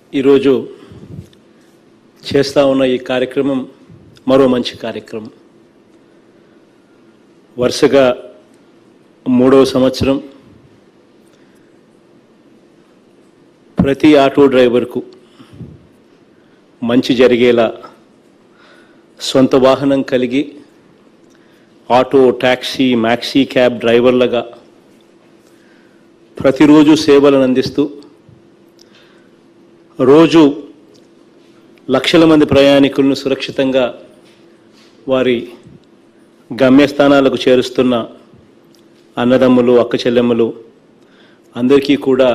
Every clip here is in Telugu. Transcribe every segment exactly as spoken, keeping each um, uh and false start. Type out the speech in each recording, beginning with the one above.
ఈరోజు చేస్తూ ఉన్న ఈ కార్యక్రమం మరో మంచి కార్యక్రమం. వరుసగా మూడవ సంవత్సరం ప్రతి ఆటో డ్రైవర్కు మంచి జరిగేలా సొంత వాహనం కలిగి ఆటో, ట్యాక్సీ, మ్యాక్సీ క్యాబ్ డ్రైవర్లుగా ప్రతిరోజు సేవలను అందిస్తూ రోజు లక్షల మంది ప్రయాణికులను సురక్షితంగా వారి గమ్యస్థానాలకు చేరుస్తున్న అన్నదమ్ములు, అక్క చెల్లెమ్మలు అందరికీ కూడా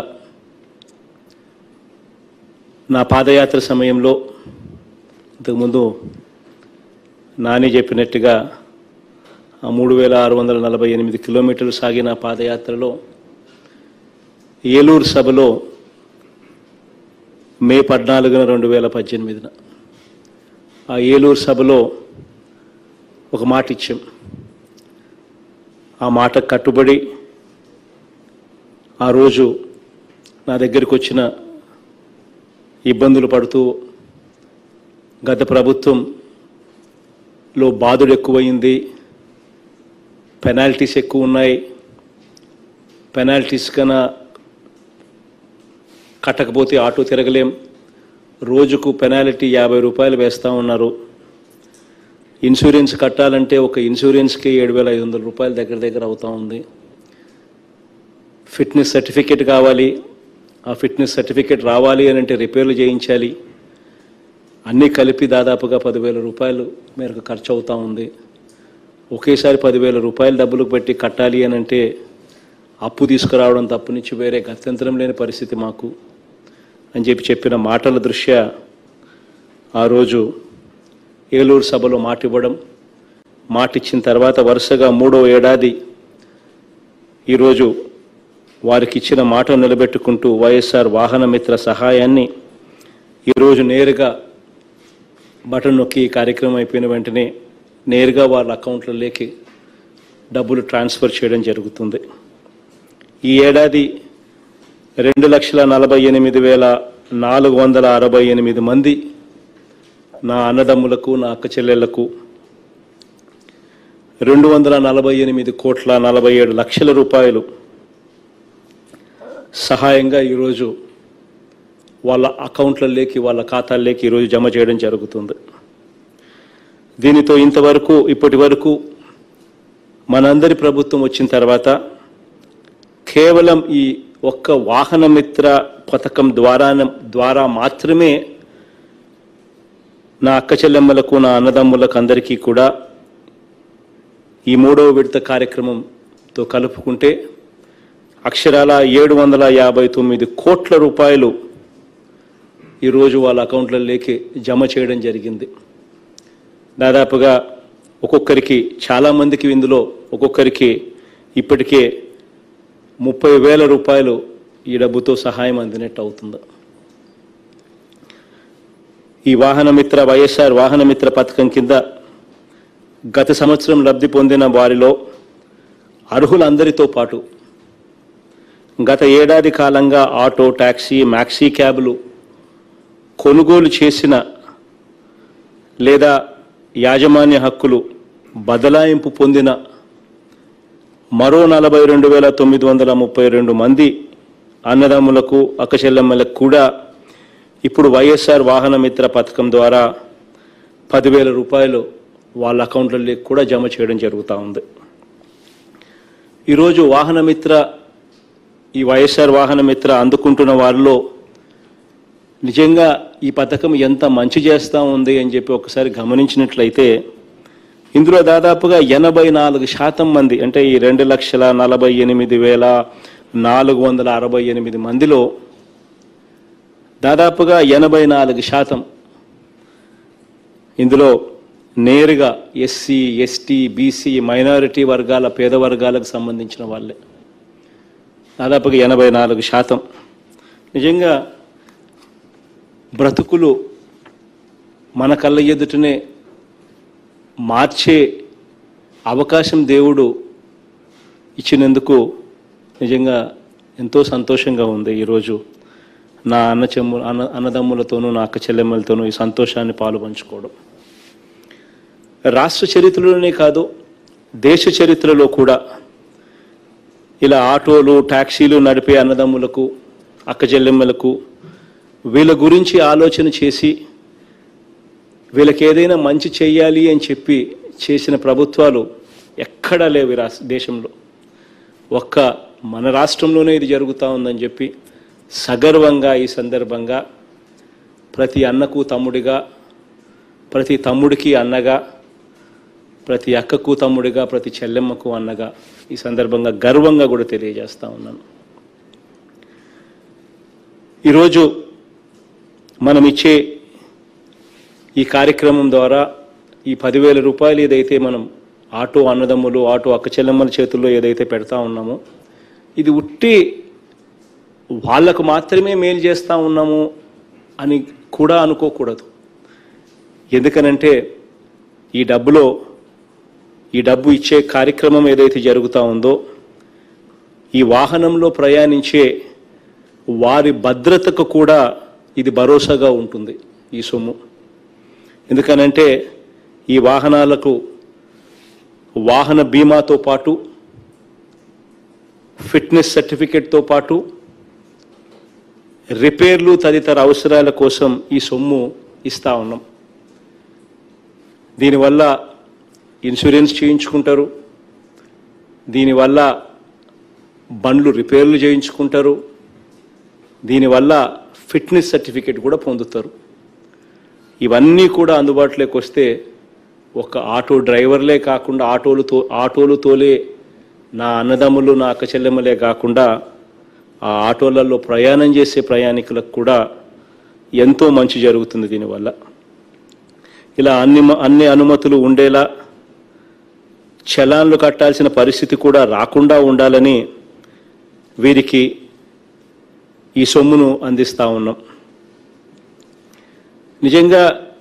నా పాదయాత్ర సమయంలో ఇంతకుముందు నాని చెప్పినట్టుగా మూడు వేల ఆరు వందల నలభై ఎనిమిది కిలోమీటర్లు సాగిన పాదయాత్రలో ఏలూరు సభలో మే పద్నాలుగున రెండు వేల పద్దెనిమిదిన ఆ ఏలూరు సభలో ఒక మాట ఇచ్చాం. ఆ మాట కట్టుబడి ఆ రోజు నా దగ్గరికి వచ్చిన ఇబ్బందులు పడుతూ గత ప్రభుత్వంలో బాధలు ఎక్కువైంది, పెనాల్టీస్ ఎక్కువ ఉన్నాయి, పెనాల్టీస్ కన్నా కట్టకపోతే ఆటో తిరగలేం, రోజుకు పెనాల్టీ యాభై రూపాయలు వేస్తూ ఉన్నారు, ఇన్సూరెన్స్ కట్టాలంటే ఒక ఇన్సూరెన్స్కి ఏడు వేల ఐదు వందల రూపాయల దగ్గర దగ్గర అవుతూ ఉంది, ఫిట్నెస్ సర్టిఫికేట్ కావాలి, ఆ ఫిట్నెస్ సర్టిఫికేట్ రావాలి అని అంటే రిపేర్లు చేయించాలి, అన్నీ కలిపి దాదాపుగా పదివేల రూపాయలు మేరకు ఖర్చు అవుతూ ఉంది. ఒకేసారి పదివేల రూపాయలు డబ్బులు పెట్టి కట్టాలి అని అంటే అప్పు తీసుకురావడం తప్పు నుంచి వేరే గత్యంతరం లేని పరిస్థితి మాకు అని చెప్పి చెప్పిన మాటల దృష్ట్యా ఆ రోజు ఏలూరు సభలో మాట ఇవ్వడం, మాట ఇచ్చిన తర్వాత వరుసగా మూడో ఏడాది ఈరోజు వారికి ఇచ్చిన మాట నిలబెట్టుకుంటూ వైఎస్ఆర్ వాహన మిత్ర సహాయాన్ని ఈరోజు నేరుగా బటన్ నొక్కి ఈ కార్యక్రమం అయిపోయిన వెంటనే నేరుగా వాళ్ళ అకౌంట్లలోకి డబ్బులు ట్రాన్స్ఫర్ చేయడం జరుగుతుంది. ఈ ఏడాది రెండు లక్షల నలభై ఎనిమిది వేల నాలుగు వందల అరవై ఎనిమిది మంది నా అన్నదమ్ములకు, నా అక్క చెల్లెళ్లకు రెండు వందల నలభై ఎనిమిది కోట్ల నలభై ఏడు లక్షల రూపాయలు సహాయంగా ఈరోజు వాళ్ళ అకౌంట్లలోకి, వాళ్ళ ఖాతాల్లోకి ఈరోజు జమ చేయడం జరుగుతుంది. దీనితో ఇంతవరకు ఇప్పటి వరకు మనందరి ప్రభుత్వం వచ్చిన తర్వాత కేవలం ఈ ఒక్క వాహన మిత్ర పథకం ద్వారా ద్వారా మాత్రమే నా అక్క చెల్లెమ్మలకు, నా అన్నదమ్ములకు అందరికీ కూడా ఈ మూడవ విడత కార్యక్రమంతో కలుపుకుంటే అక్షరాల ఏడు వందల యాభై తొమ్మిది కోట్ల రూపాయలు ఈరోజు వాళ్ళ అకౌంట్లలోకి జమ చేయడం జరిగింది. దాదాపుగా ఒక్కొక్కరికి, చాలామందికి ఇందులో ఒక్కొక్కరికి ఇప్పటికే ముప్పై వేల రూపాయలు ఈ డబ్బుతో సహాయం అందినట్టు అవుతుంది. ఈ వాహన మిత్ర వైఎస్ఆర్ వాహన మిత్ర పథకం కింద గత సంవత్సరం లబ్ధి పొందిన వారిలో అర్హులందరితో పాటు గత ఏడాది కాలంగా ఆటో, ట్యాక్సీ, మ్యాక్సీ క్యాబ్లు కొనుగోలు చేసిన లేదా యాజమాన్య హక్కులు బదలాయింపు పొందిన మరో నలభై రెండు వేల తొమ్మిది వందల ముప్పై రెండు మంది అన్నదమ్ములకు, అక్క చెల్లెమ్మలకు కూడా ఇప్పుడు వైఎస్ఆర్ వాహన మిత్ర పథకం ద్వారా పదివేల రూపాయలు వాళ్ళ అకౌంట్లలోకి కూడా జమ చేయడం జరుగుతూ ఉంది. ఈరోజు వాహన మిత్ర, ఈ వైఎస్ఆర్ వాహన మిత్ర అందుకుంటున్న వారిలో నిజంగా ఈ పథకం ఎంత మంచి చేస్తూ ఉంది అని చెప్పి ఒకసారి గమనించినట్లయితే ఇందులో దాదాపుగా ఎనభై నాలుగు శాతం మంది, అంటే ఈ రెండు లక్షల నలభై ఎనిమిది వేల నాలుగు వందల అరవై ఎనిమిది మందిలో దాదాపుగా ఎనభై నాలుగు శాతం ఇందులో నేరుగా ఎస్సీ, ఎస్టీ, బీసీ, మైనారిటీ వర్గాల, పేద వర్గాలకు సంబంధించిన వాళ్ళే. దాదాపుగా ఎనభై నాలుగు శాతం నిజంగా బ్రతుకులు మన కళ్ళ ఎదుటనే మార్చే అవకాశం దేవుడు ఇచ్చినందుకు నిజంగా ఎంతో సంతోషంగా ఉంది. ఈరోజు నా అన్న చెమ్ము అన్న అన్నదమ్ములతోనూ నా అక్క చెల్లెమ్మలతోనూ ఈ సంతోషాన్ని పాలు పంచుకోవడం. రాష్ట్ర చరిత్రలోనే కాదు, దేశ చరిత్రలో కూడా ఇలా ఆటోలు ట్యాక్సీలు నడిపే అన్నదమ్ములకు అక్క చెల్లెమ్మలకు వీళ్ళ గురించి ఆలోచన చేసి వీళ్ళకి ఏదైనా మంచి చేయాలి అని చెప్పి చేసిన ప్రభుత్వాలు ఎక్కడా లేవు ఈ రాష్ట్ర దేశంలో. ఒక్క మన రాష్ట్రంలోనే ఇది జరుగుతూ ఉందని చెప్పి సగర్వంగా ఈ సందర్భంగా ప్రతి అన్నకు తమ్ముడిగా, ప్రతి తమ్ముడికి అన్నగా, ప్రతి అక్కకు తమ్ముడిగా, ప్రతి చెల్లెమ్మకు అన్నగా ఈ సందర్భంగా గర్వంగా కూడా తెలియజేస్తూ ఉన్నాను. ఈరోజు మనం ఇచ్చే ఈ కార్యక్రమం ద్వారా ఈ పదివేల రూపాయలు ఏదైతే మనం ఆటో అన్నదమ్ములు ఆటో అక్క చెల్లెమ్మల చేతుల్లో ఏదైతే పెడతా ఉన్నామో ఇది ఉట్టి వాళ్లకు మాత్రమే మేలు చేస్తూ ఉన్నాము అని కూడా అనుకోకూడదు. ఎందుకనంటే ఈ డబ్బులో ఈ డబ్బు ఇచ్చే కార్యక్రమం ఏదైతే జరుగుతూ ఉందో ఈ వాహనంలో ప్రయాణించే వారి భద్రతకు కూడా ఇది భరోసాగా ఉంటుంది ఈ సొమ్ము. ఎందుకనంటే ఈ వాహనాలకు వాహన బీమాతో పాటు ఫిట్నెస్ సర్టిఫికెట్తో పాటు రిపేర్లు తదితర అవసరాల కోసం ఈ సొమ్ము ఇస్తూ ఉన్నాం. దీనివల్ల ఇన్సూరెన్స్ చేయించుకుంటారు, దీనివల్ల బండ్లు రిపేర్లు చేయించుకుంటారు, దీనివల్ల ఫిట్నెస్ సర్టిఫికెట్ కూడా పొందుతారు. ఇవన్నీ కూడా అందుబాటులోకి వస్తే ఒక ఆటో డ్రైవర్లే కాకుండా ఆటోలు తో ఆటోలు తోలే నా అన్నదమ్ములు నా అక్క చెల్లెమ్మలే కాకుండా ఆ ఆటోలలో ప్రయాణం చేసే ప్రయాణికులకు కూడా ఎంతో మంచి జరుగుతుంది దీనివల్ల. ఇలా అన్ని అన్ని అనుమతులు ఉండేలా చలాన్లు కట్టాల్సిన పరిస్థితి కూడా రాకుండా ఉండాలని వీరికి ఈ సొమ్మును అందిస్తూ ఉన్నాం. నిజంగా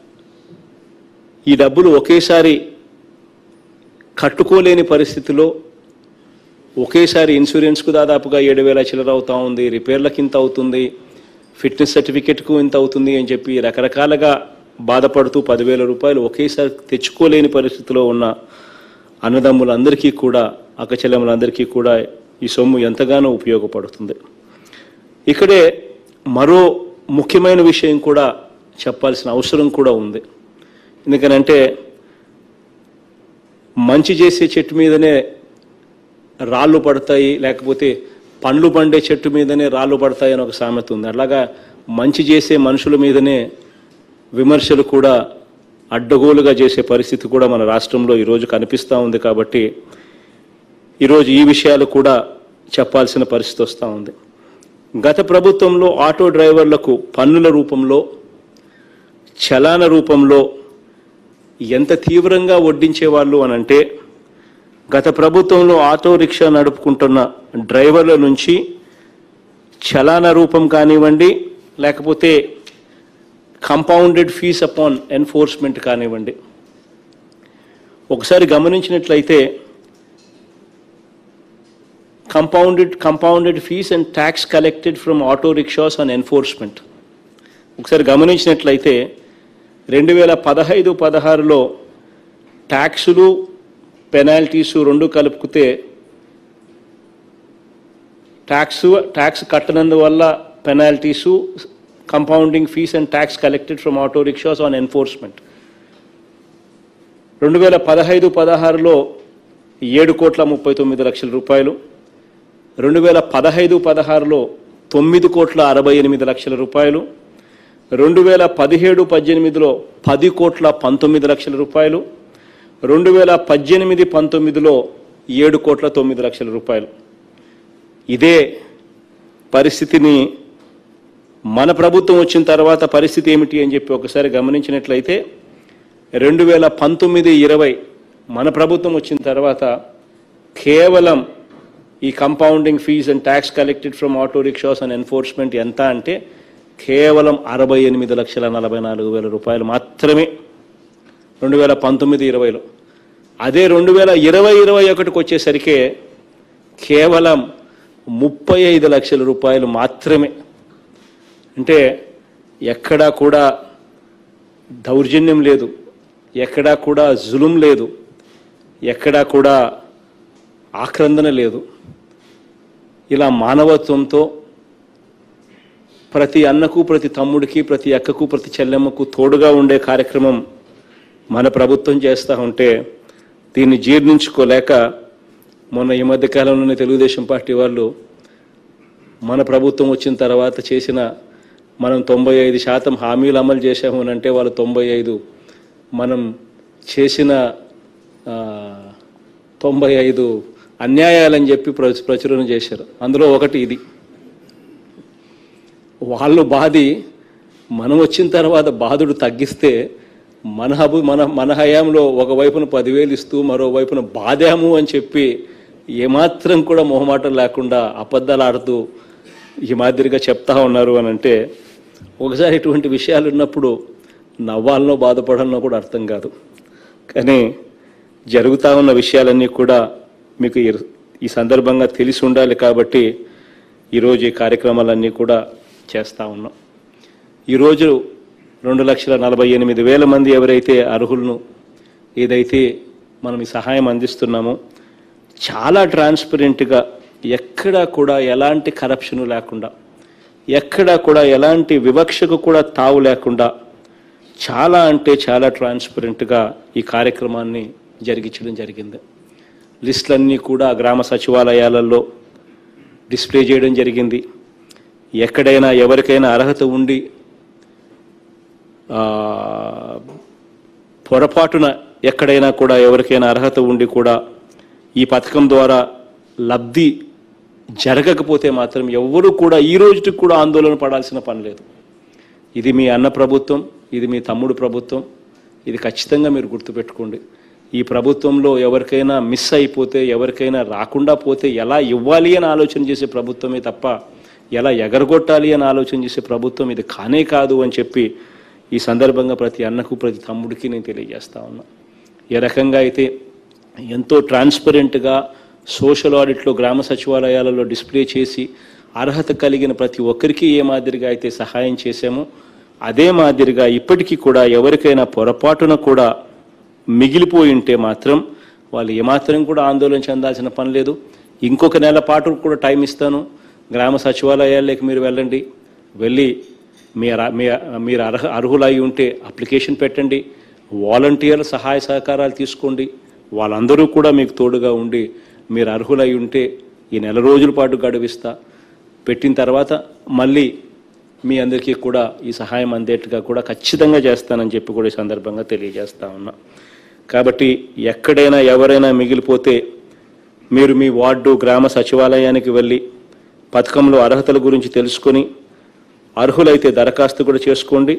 ఈ డబ్బులు ఒకేసారి కట్టుకోలేని పరిస్థితిలో ఒకేసారి ఇన్సూరెన్స్కు దాదాపుగా ఏడు వేల చిల్లర అవుతూ ఉంది, రిపేర్లకు ఇంత అవుతుంది, ఫిట్నెస్ సర్టిఫికెట్కు ఇంత అవుతుంది అని చెప్పి రకరకాలుగా బాధపడుతూ పదివేల రూపాయలు ఒకేసారి తెచ్చుకోలేని పరిస్థితిలో ఉన్న అన్నదమ్ములందరికీ కూడా అక్క చెల్లెమ్మలందరికీ కూడా ఈ సొమ్ము ఎంతగానో ఉపయోగపడుతుంది. ఇక్కడే మరో ముఖ్యమైన విషయం కూడా చెప్పాల్సిన అవసరం కూడా ఉంది. ఎందుకనంటే మంచి చేసే చెట్టు మీదనే రాళ్ళు పడతాయి, లేకపోతే పండ్లు పండే చెట్టు మీదనే రాళ్ళు పడతాయి అని ఒక సామెత ఉంది. అలాగా మంచి చేసే మనుషుల మీదనే విమర్శలు కూడా అడ్డగోలుగా చేసే పరిస్థితి కూడా మన రాష్ట్రంలో ఈరోజు కనిపిస్తూ ఉంది. కాబట్టి ఈరోజు ఈ విషయాలు కూడా చెప్పాల్సిన పరిస్థితి వస్తూ ఉంది. గత ప్రభుత్వంలో ఆటో డ్రైవర్లకు పన్నుల రూపంలో చలాన రూపంలో ఎంత తీవ్రంగా వడ్డించేవాళ్ళు అనంటే గత ప్రభుత్వంలో ఆటో రిక్షా నడుపుకుంటున్న డ్రైవర్ల నుంచి చలాన రూపం కానివ్వండి, లేకపోతే కంపౌండెడ్ ఫీస్ అపాన్ ఎన్ఫోర్స్మెంట్ కానివ్వండి, ఒకసారి గమనించినట్లయితే compounded compounded fees and tax collected from auto rickshaws on enforcement ఒకసారి గమనించినట్లయితే రెండు వేల పదహైదు పదహారులో ట్యాక్సులు పెనాల్టీసు రెండు కలుపుకుతే ట్యాక్స్ ట్యాక్స్ కట్టనందువల్ల penalties, compounding fees and tax collected from auto rickshaws on enforcement రెండు వేల పదహైదు పదహారులో ఏడు కోట్ల ముప్పై తొమ్మిది లక్షల రూపాయలు, రెండు వేల పదహైదు పదహారులో తొమ్మిది కోట్ల అరవై ఎనిమిది లక్షల రూపాయలు, రెండు వేల పదిహేడు పద్దెనిమిదిలో పది కోట్ల పంతొమ్మిది లక్షల రూపాయలు, రెండు వేల పద్దెనిమిది పంతొమ్మిదిలో ఏడు కోట్ల తొమ్మిది లక్షల రూపాయలు. ఇదే పరిస్థితిని మన ప్రభుత్వం వచ్చిన తర్వాత పరిస్థితి ఏమిటి అని చెప్పి ఒకసారి గమనించినట్లయితే రెండు వేల పంతొమ్మిది ఇరవై మన ప్రభుత్వం వచ్చిన తర్వాత కేవలం ఈ compounding fees and tax collected from auto rickshaws and enforcement ఎంత అంటే కేవలం అరవై ఎనిమిది లక్షల నలభై నాలుగు వేల రూపాయలు మాత్రమే రెండు వేల పంతొమ్మిది ఇరవైలో. అదే రెండు వేల ఇరవై ఇరవై ఒకటికి వచ్చేసరికి కేవలం ముప్పై ఐదు లక్షల రూపాయలు మాత్రమే. అంటే ఎక్కడా కూడా దౌర్జన్యం లేదు, ఎక్కడా కూడా జులుం లేదు, ఎక్కడా కూడా ఆక్రందన లేదు. ఇలా మానవత్వంతో ప్రతి అన్నకు, ప్రతి తమ్ముడికి, ప్రతి అక్కకు, ప్రతి చెల్లెమ్మకు తోడుగా ఉండే కార్యక్రమం మన ప్రభుత్వం చేస్తూ ఉంటే దీన్ని జీర్ణించుకోలేక మొన్న ఈ మధ్య కాలంలోనే తెలుగుదేశం పార్టీ వాళ్ళు మన ప్రభుత్వం వచ్చిన తర్వాత చేసిన మనం తొంభై ఐదు శాతం హామీలు అమలు చేశాము అని అంటే వాళ్ళు తొంభై ఐదు మనం చేసిన తొంభై ఐదు అన్యాయాలని చెప్పి ప్రచురణ చేశారు. అందులో ఒకటి ఇది. వాళ్ళు బాధి మనం వచ్చిన తర్వాత బాధుడు తగ్గిస్తే మన హబు మన మన హయాంలో ఒకవైపున పదివేలు ఇస్తూ మరోవైపున బాధాము అని చెప్పి ఏమాత్రం కూడా మొహమాటం లేకుండా అబద్ధాలు ఆడుతూ ఈ మాదిరిగా చెప్తా ఉన్నారు అని అంటే ఒకసారి ఇటువంటి విషయాలు ఉన్నప్పుడు నవ్వాలనో బాధపడాలనో కూడా అర్థం కాదు. కానీ జరుగుతూ ఉన్న విషయాలన్నీ కూడా మీకు ఈ సందర్భంగా తెలిసి ఉండాలి కాబట్టి ఈరోజు ఈ కార్యక్రమాలన్నీ కూడా చేస్తూ ఉన్నాం. ఈరోజు రెండు లక్షల నలభై ఎనిమిది వేల మంది ఎవరైతే అర్హులను ఏదైతే మనం ఈ సహాయం అందిస్తున్నామో చాలా ట్రాన్స్పరెంట్గా ఎక్కడా కూడా ఎలాంటి కరప్షన్ లేకుండా, ఎక్కడా కూడా ఎలాంటి వివక్షకు కూడా తావు లేకుండా చాలా అంటే చాలా ట్రాన్స్పరెంట్గా ఈ కార్యక్రమాన్ని జరిగించడం జరిగింది. లిస్టులన్నీ కూడా గ్రామ సచివాలయాలలో డిస్ప్లే చేయడం జరిగింది. ఎక్కడైనా ఎవరికైనా అర్హత ఉండి పొరపాటున ఎక్కడైనా కూడా ఎవరికైనా అర్హత ఉండి కూడా ఈ పథకం ద్వారా లబ్ధి జరగకపోతే మాత్రం ఎవరు కూడా ఈ రోజుకి కూడా ఆందోళన పడాల్సిన పని లేదు. ఇది మీ అన్న ప్రభుత్వం, ఇది మీ తమ్ముడు ప్రభుత్వం, ఇది ఖచ్చితంగా మీరు గుర్తుపెట్టుకోండి. ఈ ప్రభుత్వంలో ఎవరికైనా మిస్ అయిపోతే, ఎవరికైనా రాకుండా పోతే ఎలా ఇవ్వాలి అని ఆలోచన చేసే ప్రభుత్వమే తప్ప ఎలా ఎగరగొట్టాలి అని ఆలోచన చేసే ప్రభుత్వం ఇది కానే కాదు అని చెప్పి ఈ సందర్భంగా ప్రతి అన్నకు, ప్రతి తమ్ముడికి నేను తెలియజేస్తా ఉన్నా. ఏ రకంగా అయితే ఎంతో ట్రాన్స్పరెంట్గా సోషల్ ఆడిట్లో గ్రామ సచివాలయాలలో డిస్ప్లే చేసి అర్హత కలిగిన ప్రతి ఒక్కరికి ఏ మాదిరిగా అయితే సహాయం చేశామో అదే మాదిరిగా ఇప్పటికీ కూడా ఎవరికైనా పొరపాటున కూడా మిగిలిపోయి ఉంటే మాత్రం వాళ్ళు ఏమాత్రం కూడా ఆందోళన చెందాల్సిన పని లేదు. ఇంకొక నెల పాటు కూడా టైం ఇస్తాను. గ్రామ సచివాలయాల్లోకి మీరు వెళ్ళండి, వెళ్ళి మీ మీరు అర్హ అర్హులై ఉంటే అప్లికేషన్ పెట్టండి, వాలంటీర్ల సహాయ సహకారాలు తీసుకోండి. వాళ్ళందరూ కూడా మీకు తోడుగా ఉండి మీరు అర్హులై ఉంటే ఈ నెల రోజుల పాటు గడువిస్తా, పెట్టిన తర్వాత మళ్ళీ మీ అందరికీ కూడా ఈ సహాయం అందేట్టుగా కూడా ఖచ్చితంగా చేస్తానని చెప్పి కూడా ఈ సందర్భంగా తెలియజేస్తా ఉన్నా. కాబట్టి ఎక్కడైనా ఎవరైనా మిగిలిపోతే మీరు మీ వార్డు గ్రామ సచివాలయానికి వెళ్ళి పథకంలో అర్హతల గురించి తెలుసుకొని అర్హులైతే దరఖాస్తు కూడా చేసుకోండి.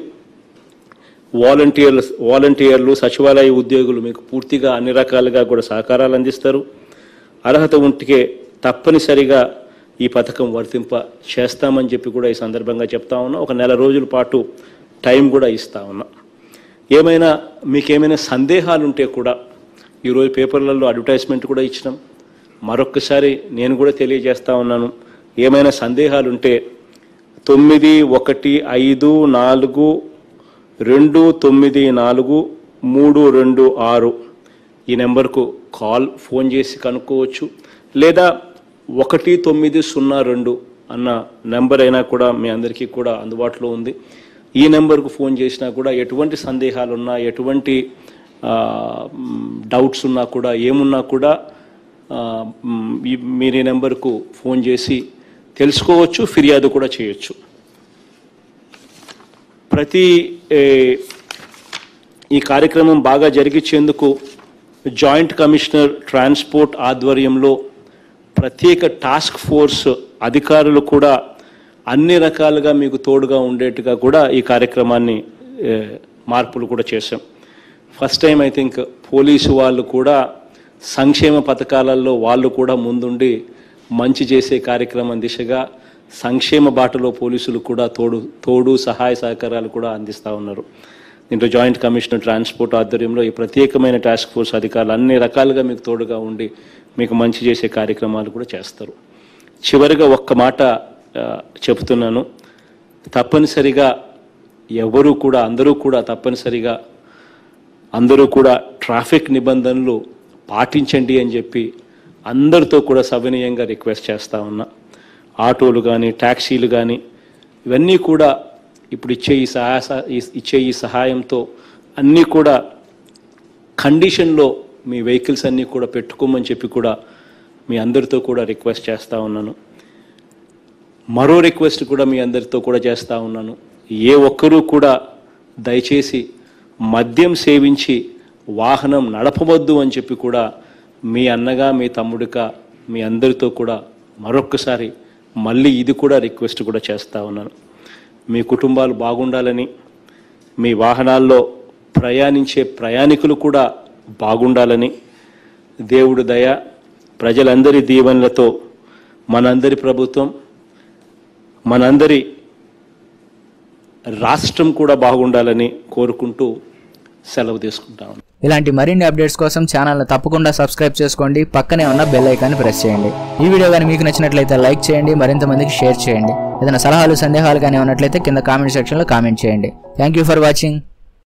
వాలంటీర్లు వాలంటీర్లు సచివాలయ ఉద్యోగులు మీకు పూర్తిగా అన్ని రకాలుగా కూడా సహకారాలు అందిస్తారు. అర్హత ఉంటే తప్పనిసరిగా ఈ పథకం వర్తింప చేస్తామని చెప్పి కూడా ఈ సందర్భంగా చెప్తా ఉన్నా. ఒక నెల రోజుల పాటు టైం కూడా ఇస్తా ఉన్నా. ఏమైనా మీకేమైనా సందేహాలు ఉంటే కూడా ఈరోజు పేపర్లలో అడ్వర్టైజ్మెంట్ కూడా ఇచ్చినాం. మరొక్కసారి నేను కూడా తెలియజేస్తా ఉన్నాను. ఏమైనా సందేహాలు ఉంటే తొమ్మిది ఒకటి ఐదు నాలుగు రెండు తొమ్మిది నాలుగు మూడు రెండు ఆరు ఈ నెంబర్కు కాల్ ఫోన్ చేసి కనుక్కోవచ్చు. లేదా ఒకటి తొమ్మిది సున్నా రెండు అన్న నెంబర్ అయినా కూడా మీ అందరికీ కూడా అందుబాటులో ఉంది. ఈ నెంబర్కు ఫోన్ చేసినా కూడా ఎటువంటి సందేహాలు ఉన్నా, ఎటువంటి డౌట్స్ ఉన్నా కూడా, ఏమున్నా కూడా మీరు ఈ నెంబర్కు ఫోన్ చేసి తెలుసుకోవచ్చు, ఫిర్యాదు కూడా చేయొచ్చు. ప్రతి ఈ కార్యక్రమం బాగా జరిగించేందుకు జాయింట్ కమిషనర్ ట్రాన్స్పోర్ట్ ఆధ్వర్యంలో ప్రత్యేక టాస్క్ ఫోర్స్ అధికారులు కూడా అన్ని రకాలుగా మీకు తోడుగా ఉండేట్టుగా కూడా ఈ కార్యక్రమాన్ని మార్పులు కూడా చేశాం. First time I think police వాళ్ళు కూడా సంక్షేమ పథకాలలో వాళ్ళు కూడా ముందుండి మంచి చేసే కార్యక్రమం దిశగా సంక్షేమ బాటలో పోలీసులు కూడా తోడు తోడు సహాయ సహకారాలు కూడా అందిస్తూ ఉన్నారు. దీంట్లో జాయింట్ కమిషనర్ ట్రాన్స్పోర్ట్ ఆధ్వర్యంలో ఈ ప్రత్యేకమైన టాస్క్ ఫోర్స్ అధికారులు అన్ని రకాలుగా మీకు తోడుగా ఉండి మీకు మంచి చేసే కార్యక్రమాలు కూడా చేస్తారు. చివరిగా ఒక్క మాట చెప్తున్నాను. తప్పనిసరిగా ఎవరు కూడా అందరూ కూడా తప్పనిసరిగా అందరూ కూడా ట్రాఫిక్ నిబంధనలు పాటించండి అని చెప్పి అందరితో కూడా సవినయంగా రిక్వెస్ట్ చేస్తూ ఉన్నా. ఆటోలు కానీ ట్యాక్సీలు కానీ ఇవన్నీ కూడా ఇప్పుడు ఇచ్చే ఈ సహాయ ఇచ్చే ఈ సహాయంతో అన్నీ కూడా కండిషన్లో మీ వెహికల్స్ అన్నీ కూడా పెట్టుకోమని చెప్పి కూడా మీ అందరితో కూడా రిక్వెస్ట్ చేస్తూ ఉన్నాను. మరో రిక్వెస్ట్ కూడా మీ అందరితో కూడా చేస్తూ ఉన్నాను. ఏ ఒక్కరూ కూడా దయచేసి మద్యం సేవించి వాహనం నడపవద్దు అని చెప్పి కూడా మీ అన్నగా మీ తమ్ముడిగా మీ అందరితో కూడా మరొక్కసారి మళ్ళీ ఇది కూడా రిక్వెస్ట్ కూడా చేస్తూ ఉన్నాను. మీ కుటుంబాలు బాగుండాలని, మీ వాహనాల్లో ప్రయాణించే ప్రయాణికులు కూడా బాగుండాలని, దేవుడు దయ ప్రజలందరి దీవెనలతో మనందరి ప్రభుత్వం మనందరి రాష్ట్రం కూడా బాగుండాలని కోరుకుంటూ సెలవు తీసుకుంటాం. ఇలాంటి మరిన్ని అప్డేట్స్ కోసం ఛానల్ని తప్పకుండా సబ్స్క్రైబ్ చేసుకోండి. పక్కనే ఉన్న బెల్ ఐకాన్ని ప్రెస్ చేయండి. ఈ వీడియో కానీ మీకు నచ్చినట్లయితే లైక్ చేయండి, మరింత మందికి షేర్ చేయండి. ఏదైనా సలహాలు సందేహాలు కానీ ఉన్నట్లయితే కింద కామెంట్ సెక్షన్లో కామెంట్ చేయండి. Thank you for watching.